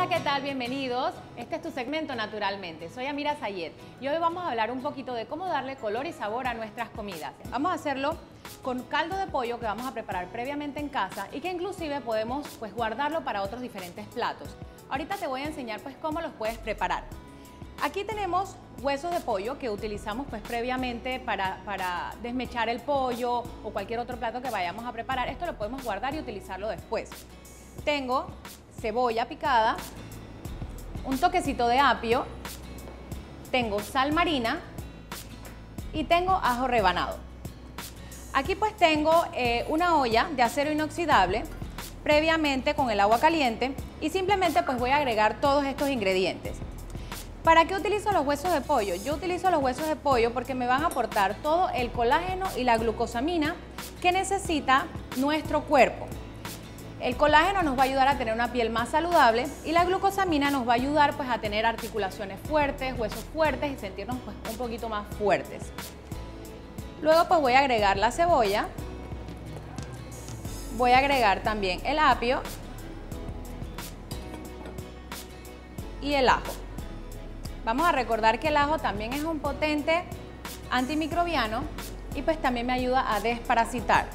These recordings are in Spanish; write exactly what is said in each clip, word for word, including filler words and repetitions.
Hola, ¿qué tal? Bienvenidos. Este es tu segmento Naturalmente. Soy Amira Sayed y hoy vamos a hablar un poquito de cómo darle color y sabor a nuestras comidas. Vamos a hacerlo con caldo de pollo que vamos a preparar previamente en casa y que inclusive podemos pues, guardarlo para otros diferentes platos. Ahorita te voy a enseñar pues, cómo los puedes preparar. Aquí tenemos huesos de pollo que utilizamos pues, previamente para, para desmechar el pollo o cualquier otro plato que vayamos a preparar. Esto lo podemos guardar y utilizarlo después. Tengo cebolla picada, un toquecito de apio, tengo sal marina y tengo ajo rebanado. Aquí pues tengo eh, una olla de acero inoxidable previamente con el agua caliente y simplemente pues voy a agregar todos estos ingredientes. ¿Para qué utilizo los huesos de pollo? Yo utilizo los huesos de pollo porque me van a aportar todo el colágeno y la glucosamina que necesita nuestro cuerpo. El colágeno nos va a ayudar a tener una piel más saludable y la glucosamina nos va a ayudar pues, a tener articulaciones fuertes, huesos fuertes y sentirnos pues, un poquito más fuertes. Luego pues voy a agregar la cebolla, voy a agregar también el apio y el ajo. Vamos a recordar que el ajo también es un potente antimicrobiano y pues también me ayuda a desparasitar.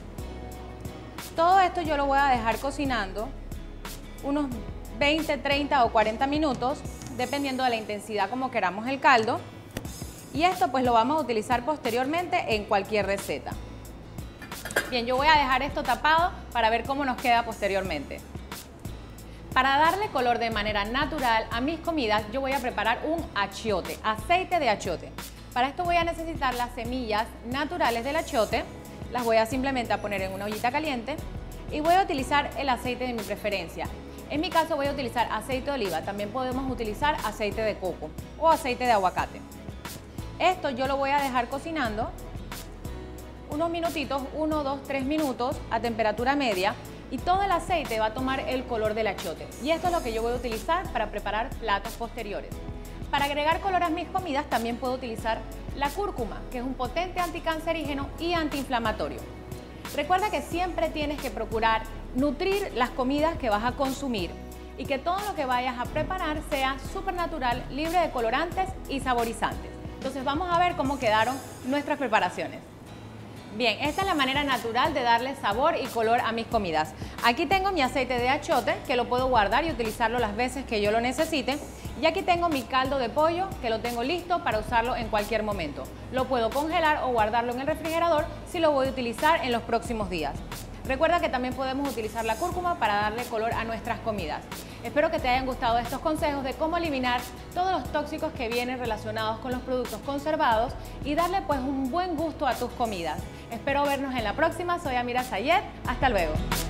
Todo esto yo lo voy a dejar cocinando unos veinte, treinta o cuarenta minutos, dependiendo de la intensidad como queramos el caldo. Y esto pues lo vamos a utilizar posteriormente en cualquier receta. Bien, yo voy a dejar esto tapado para ver cómo nos queda posteriormente. Para darle color de manera natural a mis comidas, yo voy a preparar un achiote, aceite de achiote. Para esto voy a necesitar las semillas naturales del achiote. Las voy a simplemente a poner en una ollita caliente y voy a utilizar el aceite de mi preferencia. En mi caso voy a utilizar aceite de oliva, también podemos utilizar aceite de coco o aceite de aguacate. Esto yo lo voy a dejar cocinando unos minutitos, uno, dos, tres minutos a temperatura media y todo el aceite va a tomar el color del achiote. Y esto es lo que yo voy a utilizar para preparar platos posteriores. Para agregar color a mis comidas también puedo utilizar la cúrcuma, que es un potente anticancerígeno y antiinflamatorio. Recuerda que siempre tienes que procurar nutrir las comidas que vas a consumir y que todo lo que vayas a preparar sea súper natural, libre de colorantes y saborizantes. Entonces vamos a ver cómo quedaron nuestras preparaciones. Bien, esta es la manera natural de darle sabor y color a mis comidas. Aquí tengo mi aceite de achiote, que lo puedo guardar y utilizarlo las veces que yo lo necesite. Y aquí tengo mi caldo de pollo, que lo tengo listo para usarlo en cualquier momento. Lo puedo congelar o guardarlo en el refrigerador si lo voy a utilizar en los próximos días. Recuerda que también podemos utilizar la cúrcuma para darle color a nuestras comidas. Espero que te hayan gustado estos consejos de cómo eliminar todos los tóxicos que vienen relacionados con los productos conservados y darle pues un buen gusto a tus comidas. Espero vernos en la próxima. Soy Amira Sayed. Hasta luego.